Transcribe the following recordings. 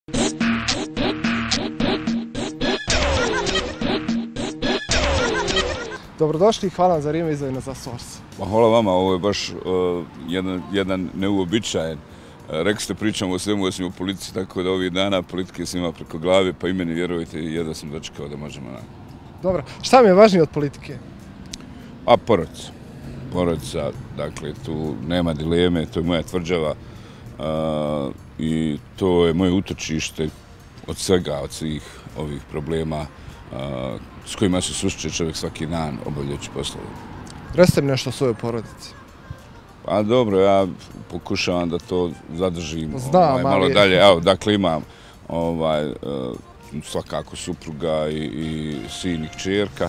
Dobrodošli i hvala vam za vrijeme izdvojeno za Source. Hvala vama, ovo je baš jedan neuobičajen. Rekli ste pričamo o svemu osim o politici, tako da ovih dana politike sam imao preko glave, pa i meni vjerujte, jedva sam dočekao da možemo na... Dobro, šta mi je važnije od politike? A porodica. Porodica, dakle, tu nema dileme, to je moja tvrđava i to je moje utočište od svega, od svih ovih problema s kojima se susreće čovjek svaki dan obavljajući poslove. Recite mi nešto o svojoj porodici. Pa dobro, ja pokušavam da to zadržim malo dalje. Evo, dakle, imam svakako supruga i sin i kćerka.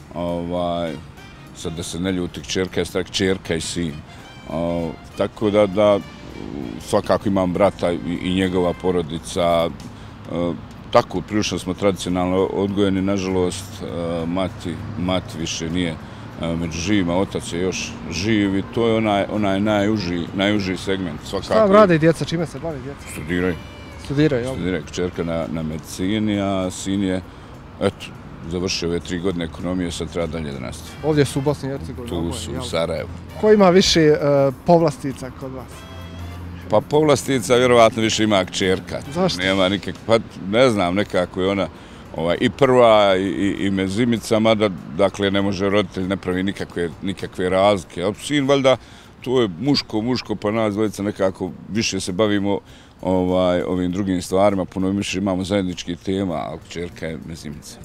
Sad da se ne ljuti, kćerka je stara kćerka i sin. Tako da svakako imam brata i njegova porodica. Tako, prilično smo tradicionalno odgojeni, nažalost, mati više nije među živima, otac je još živ i to je onaj najuži segment. Šta vam rade i djeca, čime se bavi djeca? Studiraju. Studiraju, jel? Studiraju, kćerka na medicini, a sin je, eto, završio ove 3 godine ekonomije, sad treba dalje da nastavi. Ovdje su u Bosni i Hercegovini. Tu su, u Sarajevu. Ko ima više povlastica kod vas? Pa povlastica vjerovatno više ima kćerka. Zašto? Nema pa ne znam, nekako je ona i prva i mezimica, mada dakle ne može roditelj, ne pravi nikakve razlike. A sin valjda, to je muško, pa nas dvojica nekako više se bavimo ovim drugim stvarima, puno više imamo zajedničkih tema, a kćerka je mezimica.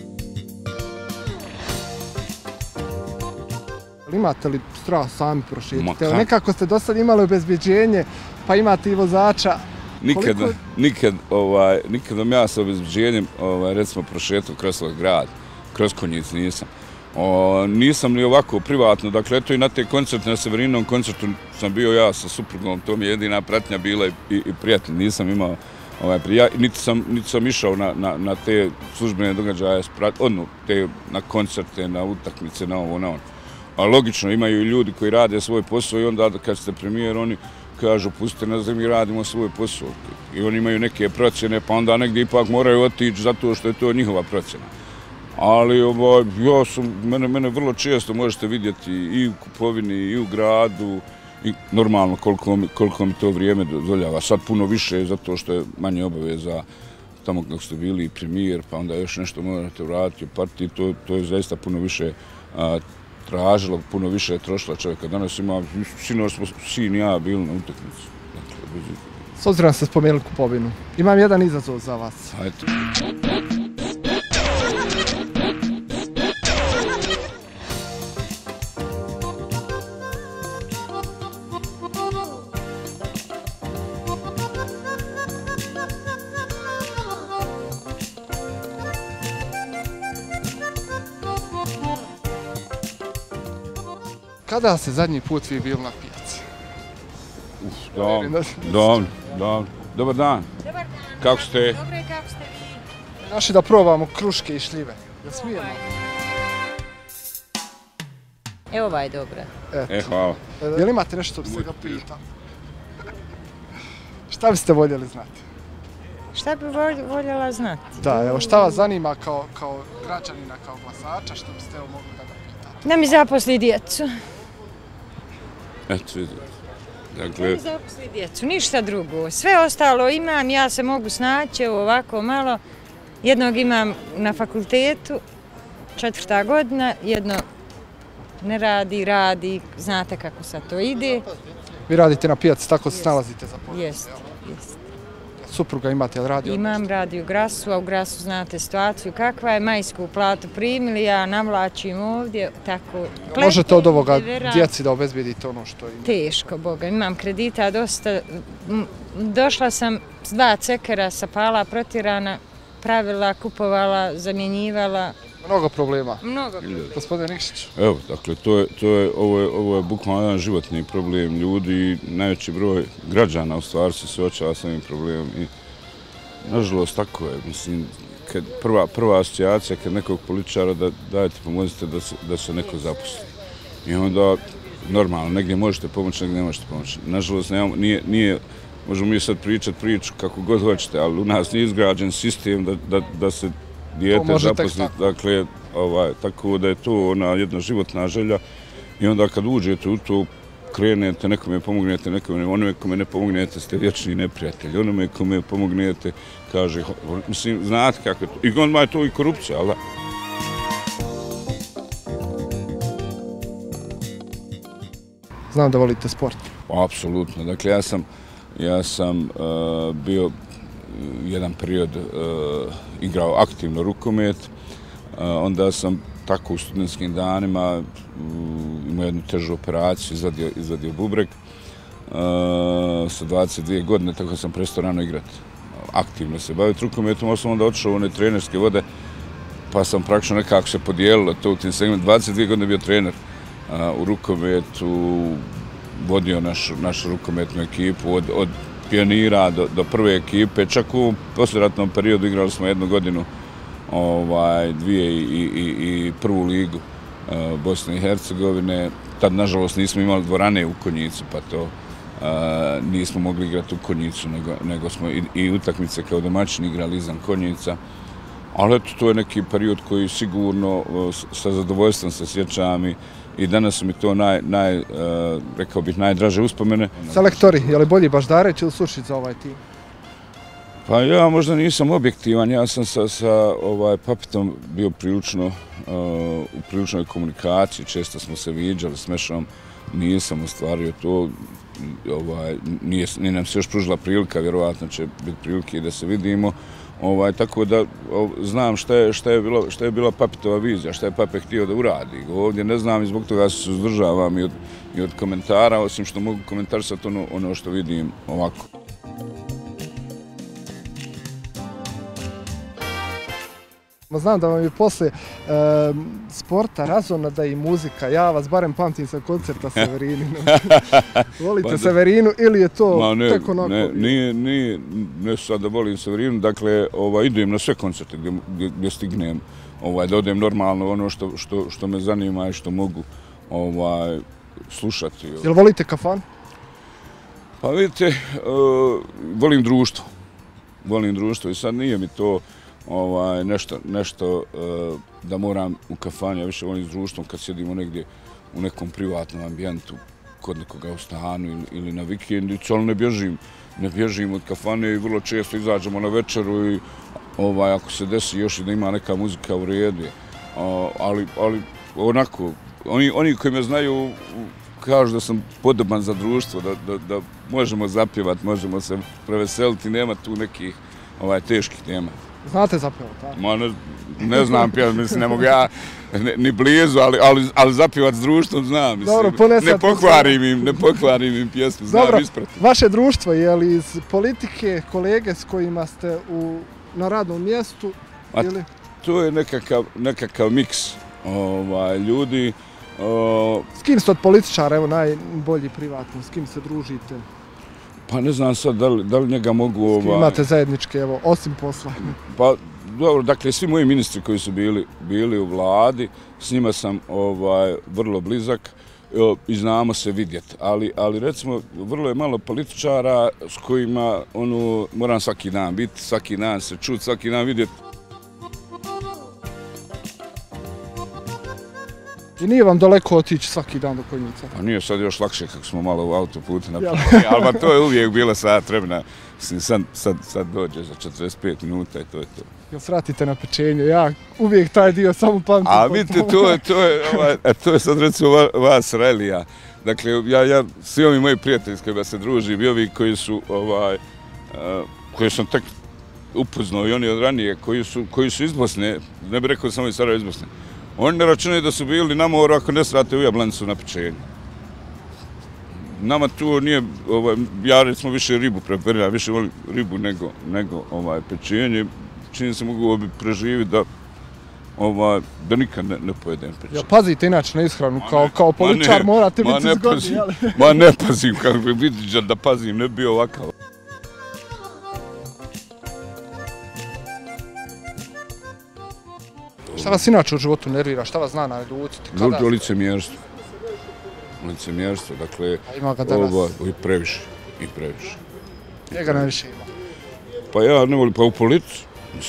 Imate li strah sami prošetiti? Nekako ste do sad imali obezbeđenje, pa imate i vozača. Nikad vam ja sa obezbeđenjem, recimo, prošetao kroz svoj grad, kroz Konjic nisam. Nisam ni ovako privatno, dakle, eto i na te koncerte, na Severinom koncertu sam bio ja sa suprugom, to mi je jedina pratnja bila i prijatelj, nisam imao, niti sam išao na te službene događaje, na koncerte, na utakmice, na ovo, na ono. A logično, imaju i ljudi koji rade svoj posao i onda kad ste premijer, oni kažu, pustite nas da mi radimo svoj posao. I oni imaju neke procjene, pa onda negdje ipak moraju otići zato što je to njihova procjena. Ali mene vrlo često možete vidjeti i u kupovini, i u gradu, i normalno koliko mi to vrijeme dozvoljava. Sad puno više zato što je manje obaveza tamo dok ste bili i premijer, pa onda još nešto morate vratiti u partiji, to je zaista puno više tražilo, puno više je trošila čovjeka. Danas ima, sinoć smo sin i ja bili na utakmici. S obzirom da ste spomenuli kupovinu, imam jedan izazov za vas. Ajde. Kada ste zadnji put vi bili na pijaci? Dobro. Dobar dan. Kako ste? Dobro je, kako ste vi? Naši da probamo kruške i šljive. Da smijemo? Evo ova je dobra. Hvala. Jel imate nešto bi se ga pitao? Šta biste voljeli znati? Šta bi voljela znati? Da, evo šta vas zanima kao građanina, kao glasača, što biste mogli da ga pitate? Da mi zaposli djecu. Eto, vidite. Da mi zaposli djecu, ništa drugo. Sve ostalo imam, ja se mogu snaći ovako malo. Jednog imam na fakultetu, 4. godina, jedno ne radi, znate kako sad to ide. Vi radite na pijaci, tako se snalazite za porodicu? Jeste. Supruga imate, jel radi? Imam, radi u Grasu, a u Grasu znate situaciju kakva je, majsku platu primili, ja navlačim ovdje, tako... Možete od ovoga djeci da obezbedite ono što ima? Teško, Boga, imam kredita dosta. Došla sam s 2 cekera sa pala protirana, pravila, kupovala, zamjenjivala. Mnogo problema. Mnogo problema. Gospodin Nikšić. Evo, dakle, ovo je bukvalno jedan životni problem ljudi i najveći broj građana u stvari se suočava s ovim problemom i nažalost tako je, mislim, prva asocijacija kad nekog političara da dajte pomozite da se neko zaposli. I onda normalno, negdje možete pomoći, negdje ne možete pomoći. Nažalost, možemo mi sad pričati priču kako god hoćete, ali u nas nije izgrađen sistem da se dijete zaposli, dakle, tako da je to ona jedna životna želja i onda kad uđete u to, krenete, nekome pomognete, onome kome ne pomognete ste vječni neprijatelji, onome kome pomognete kaže, mislim, znate kako je to, i onda je to i korupcija, ali da. Znam da volite sport. Apsolutno, dakle ja sam bio jedan period igrao aktivno rukomet, onda sam tako u studentskim danima imao jednu težu operaciju, izvadio bubreg. Sa 22 godine, tako sam prestao rano igrati. Aktivno se baviti rukometom, sam onda otišao u one trenerske vode, pa sam praktično nekako se podijelilo to u tim segmentu. 22 godine bio trener u rukometu, vodio našu rukometnu ekipu od pionira do prve ekipe. Čak u posljeratnom periodu igrali smo 1 godinu, 2 i prvu ligu Bosne i Hercegovine. Tad, nažalost, nismo imali dvorane u Konjicu, pa to nismo mogli igrati u Konjicu, nego smo i utakmice kao domaćini igrali izvan Konjica. Ali eto, to je neki period koji sigurno sa zadovoljstvom se sjećam i danas su mi to rekao bih, najdraže uspomene. Selektori, je li bolji Baždareć ili Sušić za ovaj tim? Pa ja možda nisam objektivan, ja sam sa Papitom bio u priličnoj komunikaciji, često smo se viđali s Mešom, nisam ostvario to, nije nam se još pružila prilika, vjerovatno će biti prilike da se vidimo. Tako da znam šta je bila Papitova vizija, šta je Pape htio da uradi. Ovdje ne znam i zbog toga se suzdržavam i od komentara, osim što mogu komentarisati ono što vidim ovako. Znam da vam je posle sporta razumna da i muzika. Ja vas barem pamtim sa koncerta Severinu. Volite Severinu ili je to tek onako? Ne sad da volim Severinu, dakle idem na sve koncerte gdje stignem, da odem normalno ono što me zanima i što mogu slušati. Jel volite kafan? Pa vidite, volim društvo. Volim društvo i sad nije mi to nešto da moram u kafani, ja više volim s društvom kad sjedimo negdje u nekom privatnom ambijentu, kod nekoga u stanu ili na vikendicu, ali ne bježim od kafane i vrlo često izađemo na večeru i ako se desi još i da ima neka muzika u redu. Ali onako, oni koji me znaju kažu da sam podoban za društvo, da možemo zapjevati, možemo se preveseliti, nema tu nekih teških tema. Znate zapjevati, tako? Ma ne znam pjevati, mislim, ne mogu ja ni blizu, ali zapjevati s društvom znam, mislim. Ne pokvarim im pjesmu, znam isprati. Vaše društvo je li iz politike, kolege s kojima ste na radnom mjestu? To je nekakav miks ljudi. S kim ste od političara, evo, najbolji privatno, s kim se družite? Pa ne znam sad da li njega mogu... S kim imate zajedničke, evo, osim posla? Pa dobro, dakle, svi moji ministri koji su bili u vladi, s njima sam vrlo blizak i znamo se vidjeti. Ali recimo, vrlo je malo političara s kojima moram svaki dan biti, svaki dan se čuti, svaki dan vidjeti. I nije vam daleko otići svaki dan do Konjica? Pa nije sad još lakše kako smo malo u autoputu napravili, ali to je uvijek bila sat vremena. Sad dođe za 45 minuta i to je to. Jel svratite na pečenje? Ja uvijek taj dio samo pamtim. A vidite, to je sad recimo vas relija. Dakle, svi ovi moji prijatelji s kojima se družim i ovi koji sam tek upoznao i oni od ranije, koji su iz Bosne, ne bih rekao samo iz Sarajeva, iz Bosne. Oni ne računaju da su bili na moru ako ne svrate u Jablanicu na pečenje. Nama tu nije, ja recimo više ribu preferiram, više volim ribu nego pečenje. Čini se mogu preživiti da nikad ne pojedem pečenje. Pazite inače na ishranu, kao političar morate biti zgodni, jel? Ma ne pazim, kako bi vidiš da pazim, ne bi ovakav. Šta vas inače u životu nervira? Šta vas zna naduciti? Licemjerstvo, dakle, ima ga danas. I previše. Njega najviše ima? Pa ja ne volim, pa u politici.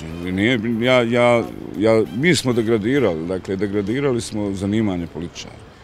Mi smo degradirali, dakle degradirali smo zanimanje političara.